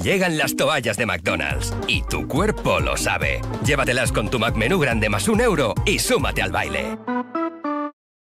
Llegan las toallas de McDonald's y tu cuerpo lo sabe. Llévatelas con tu McMenú grande más €1 y súmate al baile.